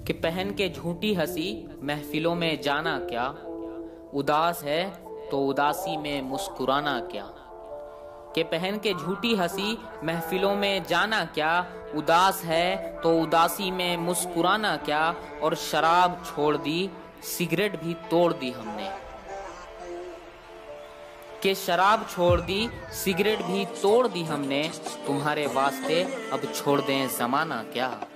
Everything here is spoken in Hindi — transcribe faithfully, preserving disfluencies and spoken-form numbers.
कि पहन के झूठी हंसी महफिलों में जाना क्या, उदास है तो उदासी में मुस्कुराना क्या। कि पहन के झूठी हंसी महफिलों में जाना क्या, उदास है तो उदासी में मुस्कुराना क्या। और शराब छोड़ दी, सिगरेट भी तोड़ दी हमने। कि शराब छोड़ दी, सिगरेट भी तोड़ दी हमने, तुम्हारे वास्ते अब छोड़ दें जमाना क्या।